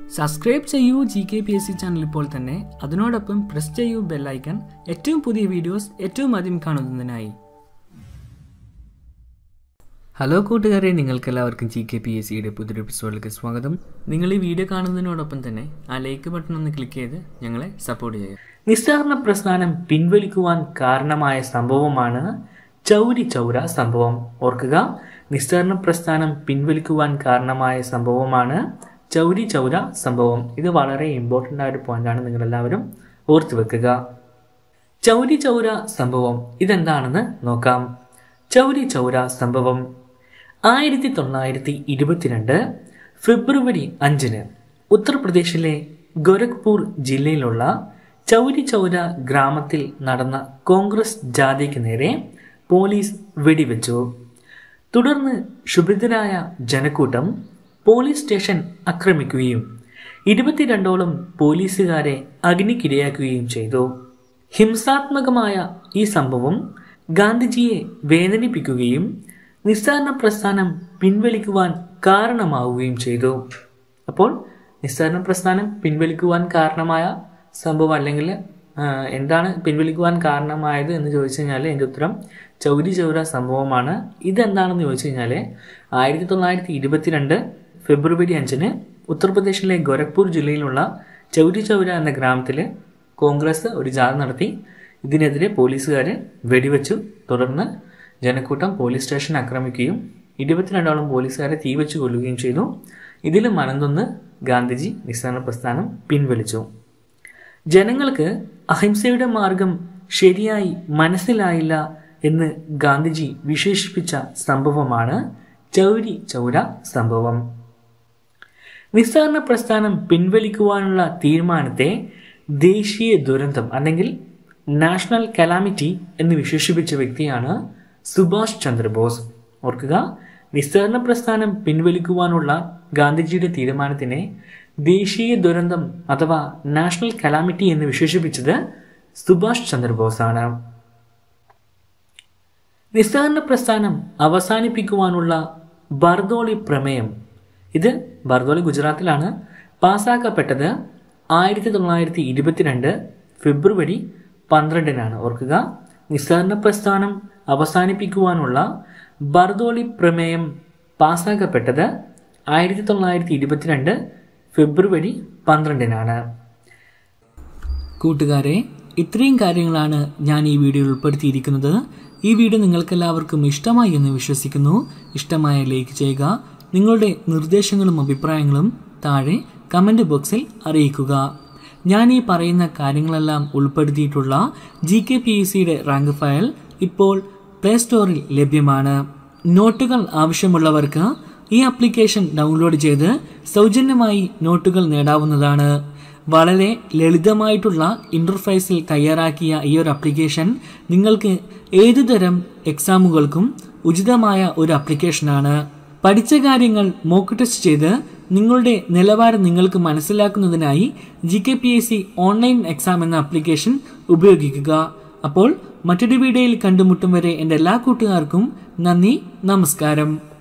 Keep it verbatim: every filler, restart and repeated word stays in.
Subscribe ചെയ്യൂ G K P S C channel ഇപ്പോൾ തന്നെ. അതിനോടൊപ്പം പ്രസ് ചെയ്യൂ ബെൽ ഐക്കൺ ഏറ്റവും പുതിയ വീഡിയോസ് ഏറ്റവും ആദ്യം കാണുന്നതിനായി. ഹലോ കൂട്ടുകാരെ, നിങ്ങൾക്കെല്ലാവർക്കും ജി കെ പി എസ് സിയുടെ പുതിയൊരു എപ്പിസോഡിലേക്ക് സ്വാഗതം. നിങ്ങൾ ഈ വീഡിയോ കാണുന്നതിനോടൊപ്പം തന്നെ ആ ലൈക്ക് ബട്ടൺ ഒന്ന് ക്ലിക്ക് ചെയ്ത് ഞങ്ങളെ സപ്പോർട്ട് ചെയ്യുക. നിസ്സഹകരണ പ്രസ്ഥാനം പിൻവലിക്കുവാൻ കാരണമായ സംഭവമാണ് ചൗരി ചൗര സംഭവം. ഓർക്കുക, നിസ്സഹകരണ പ്രസ്ഥാനം പിൻവലിക്കുവാൻ കാരണമായ സംഭവമാണ് ചൗരി ചൗര സംഭവം. ഇത് വളരെ ഇമ്പോർട്ടൻ്റ് ആയ ഒരു പോയിന്റാണ്, നിങ്ങളെല്ലാവരും ഓർത്തു വെക്കുക. ചൗരി ചൗര സംഭവം ഇതെന്താണെന്ന് നോക്കാം. ചൗരി ചൗര സംഭവം ആയിരത്തി തൊള്ളായിരത്തി ഇരുപത്തിരണ്ട് ഫെബ്രുവരി അഞ്ചിന് ഉത്തർപ്രദേശിലെ ഗോരഖ്പൂർ ജില്ലയിലുള്ള ചൗരി ചൗര ഗ്രാമത്തിൽ നടന്ന കോൺഗ്രസ് ജാഥയ്ക്ക് നേരെ പോലീസ് വെടിവെച്ചു. തുടർന്ന് ക്ഷുഭിതരായ ജനക്കൂട്ടം പോലീസ് സ്റ്റേഷൻ ആക്രമിക്കുകയും ഇരുപത്തിരണ്ടോളം പോലീസുകാരെ അഗ്നിക്കിരയാക്കുകയും ചെയ്തു. ഹിംസാത്മകമായ ഈ സംഭവം ഗാന്ധിജിയെ വേദനിപ്പിക്കുകയും നിസ്സഹകരണ പ്രസ്ഥാനം പിൻവലിക്കുവാൻ കാരണമാവുകയും ചെയ്തു. അപ്പോൾ നിസ്സഹകരണ പ്രസ്ഥാനം പിൻവലിക്കുവാൻ കാരണമായ സംഭവം അല്ലെങ്കിൽ എന്താണ് പിൻവലിക്കുവാൻ കാരണമായത് എന്ന് ചോദിച്ചു കഴിഞ്ഞാൽ എൻ്റെ ഉത്തരം ചൗരി ചൗര സംഭവമാണ്. ഇതെന്താണെന്ന് ചോദിച്ചു കഴിഞ്ഞാൽ ആയിരത്തി തൊള്ളായിരത്തി ഇരുപത്തിരണ്ട് ഫെബ്രുവരി അഞ്ചിന് ഉത്തർപ്രദേശിലെ ഗോരഖ്പൂർ ജില്ലയിലുള്ള ചൗരി ചൗര എന്ന ഗ്രാമത്തിൽ കോൺഗ്രസ് ഒരു ജാഥ നടത്തി. ഇതിനെതിരെ പോലീസുകാർ വെടിവെച്ചു. തുടർന്ന് ജനക്കൂട്ടം പോലീസ് സ്റ്റേഷൻ ആക്രമിക്കുകയും ഇരുപത്തിരണ്ടോളം പോലീസുകാരെ തീവെച്ച് കൊല്ലുകയും ചെയ്തു. ഇതിൽ മനംതൊന്ന് ഗാന്ധിജി നിസ്സഹകരണ പ്രസ്ഥാനം പിൻവലിച്ചു. ജനങ്ങൾക്ക് അഹിംസയുടെ മാർഗം ശരിയായി മനസ്സിലായില്ല എന്ന് ഗാന്ധിജി വിശേഷിപ്പിച്ച സംഭവമാണ് ചൗരി ചൗര സംഭവം. നിസ്സഹകരണ പ്രസ്ഥാനം പിൻവലിക്കുവാനുള്ള തീരുമാനത്തെ ദേശീയ ദുരന്തം അല്ലെങ്കിൽ നാഷണൽ കലാമിറ്റി എന്ന് വിശേഷിപ്പിച്ച വ്യക്തിയാണ് സുഭാഷ് ചന്ദ്രബോസ്. ഓർക്കുക, നിസ്സഹകരണ പ്രസ്ഥാനം പിൻവലിക്കുവാനുള്ള ഗാന്ധിജിയുടെ തീരുമാനത്തിനെ ദേശീയ ദുരന്തം അഥവാ നാഷണൽ കലാമിറ്റി എന്ന് വിശേഷിപ്പിച്ചത് സുഭാഷ് ചന്ദ്രബോസ് ആണ്. നിസ്സഹകരണ പ്രസ്ഥാനം അവസാനിപ്പിക്കുവാനുള്ള ബർദോളി പ്രമേയം, ഇത് ബർദോളി ഗുജറാത്തിലാണ്, പാസ്സാക്കപ്പെട്ടത് ആയിരത്തി തൊള്ളായിരത്തി ഇരുപത്തിരണ്ട് ഫെബ്രുവരി പന്ത്രണ്ടിനാണ്. ഓർക്കുക, നിസ്സഹകരണ പ്രസ്ഥാനം അവസാനിപ്പിക്കുവാനുള്ള ബർദോളി പ്രമേയം പാസ്സാക്കപ്പെട്ടത് ആയിരത്തി തൊള്ളായിരത്തി ഇരുപത്തിരണ്ട് ഫെബ്രുവരി പന്ത്രണ്ടിനാണ്. കൂട്ടുകാരെ, ഇത്രയും കാര്യങ്ങളാണ് ഞാൻ ഈ വീഡിയോയിൽ ഉൾപ്പെടുത്തിയിരിക്കുന്നത്. ഈ വീഡിയോ നിങ്ങൾക്കെല്ലാവർക്കും ഇഷ്ടമായി എന്ന് വിശ്വസിക്കുന്നു. ഇഷ്ടമായ ലൈക്ക് ചെയ്യുക. നിങ്ങളുടെ നിർദ്ദേശങ്ങളും അഭിപ്രായങ്ങളും താഴെ കമൻറ്റ് ബോക്സിൽ അറിയിക്കുക. ഞാൻ ഈ പറയുന്ന കാര്യങ്ങളെല്ലാം ഉൾപ്പെടുത്തിയിട്ടുള്ള ജി കെ പി എസ് സിയുടെ റാങ്ക് ഫയൽ ഇപ്പോൾ പ്ലേ സ്റ്റോറിൽ ലഭ്യമാണ്. നോട്ടുകൾ ആവശ്യമുള്ളവർക്ക് ഈ ആപ്ലിക്കേഷൻ ഡൗൺലോഡ് ചെയ്ത് സൗജന്യമായി നോട്ടുകൾ നേടാവുന്നതാണ്. വളരെ ലളിതമായിട്ടുള്ള ഇൻ്റർഫേസിൽ തയ്യാറാക്കിയ ഈ ഒരു ആപ്ലിക്കേഷൻ നിങ്ങൾക്ക് ഏതുതരം എക്സാമുകൾക്കും ഉചിതമായ ഒരു ആപ്ലിക്കേഷനാണ്. പഠിച്ച കാര്യങ്ങൾ മോക്ക് ടെസ്റ്റ് ചെയ്ത് നിങ്ങളുടെ നിലവാരം നിങ്ങൾക്ക് മനസ്സിലാക്കുന്നതിനായി G K P S C online exam എന്ന ആപ്ലിക്കേഷൻ ഉപയോഗിക്കുക. അപ്പോൾ മറ്റൊരു വീഡിയോയിൽ കണ്ടുമുട്ടും വരെ എൻ്റെ എല്ലാ കൂട്ടുകാർക്കും നന്ദി, നമസ്കാരം.